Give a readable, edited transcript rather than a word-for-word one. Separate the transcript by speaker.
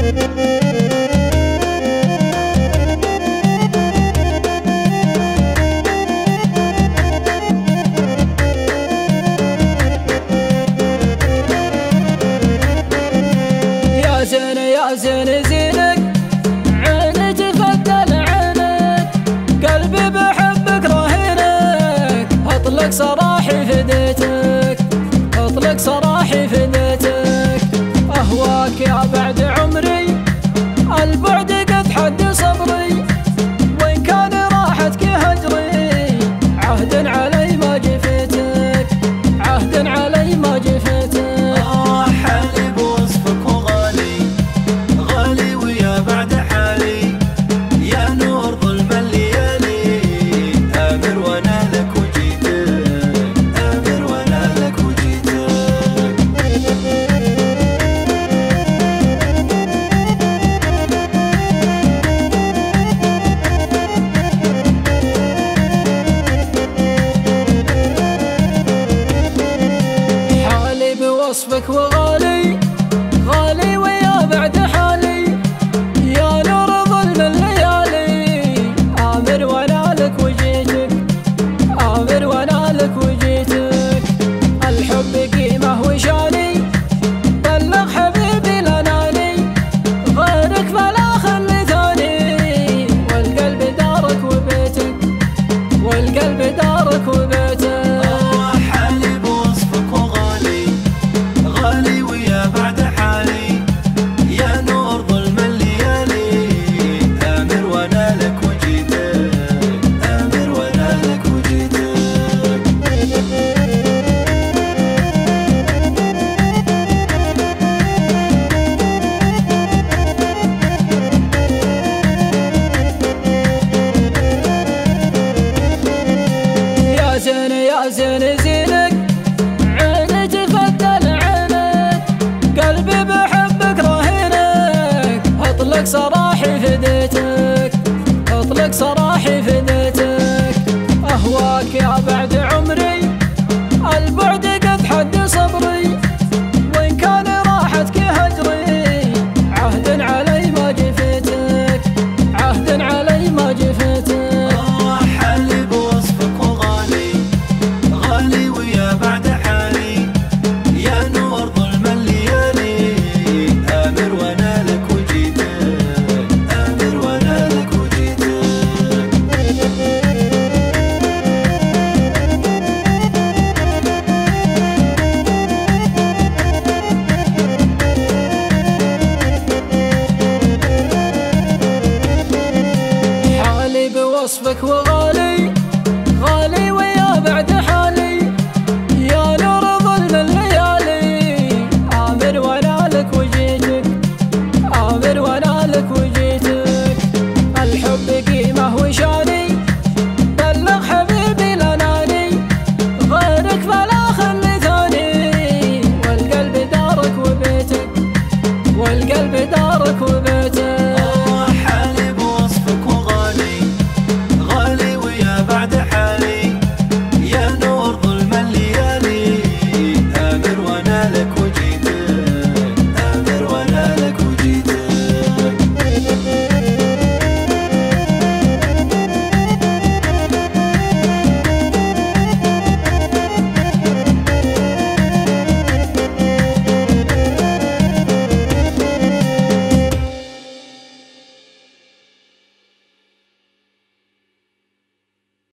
Speaker 1: يا زين زينك عيني تفضل عينك، قلبي بحبك راهنك، اطلق سراحي فديتك، اطلق سراحي فديتك. اهواك يا بعد عمري، البعد قد حد صبري، وإن كان راحتك هجري، عهد علي ما جفيتك، عهد علي ما جفيتك.
Speaker 2: حالي بوصفك وغالي، غالي ويا بعد حالي، يا نور ظلم الليالي، آمر وانا لك وجيتك، آمر وانا لك وجيتك.
Speaker 1: حالي بوصفك وغالي، غالي ويا بعد حالي، يا نور ظلم الليالي، آمر وانا لك وجيتك، آمر وانا لك وجيتك. الحب قيمة وشاني، بلغ حبيبي الأناني، غيرك فلا خلي ثاني، والقلب دارك وبيتك، والقلب دارك وبيتك.
Speaker 2: حالي بوصفك وغالي، غالي ويا بعد حالي، يا نور ظلم الليالي، آمر وانا لك وجيتك، آمر وانا لك وجيتك.
Speaker 1: يا زين زينك عيني تفضل عينك، قلبي بحبك راهنك، اطلق سراحي فديتك، اطلق سراحي فديتك. اهواك يا بعد عمري، البعد قد حد صبري، وإن كان راحتك هجري، عهد علي ما جفيتك، عهد علي ما جفيتك.
Speaker 2: حالي بوصفك وغالي، غالي ويا بعد حالي، يا نور ظلم الليالي، آمر وانا لك وجيتك، آمر وانا لك وجيتك.
Speaker 1: حالي بوصفك وغالي، غالي ويا بعد حالي، يا نور ظلم الليالي، آمر وانا لك وجيتك، آمر وانا لك وجيتك. الحب قيمة وشاني، بلغ حبيبي الأناني، غيرك فلا خلي ثاني، والقلب دارك وبيتك، والقلب دارك وبيتك.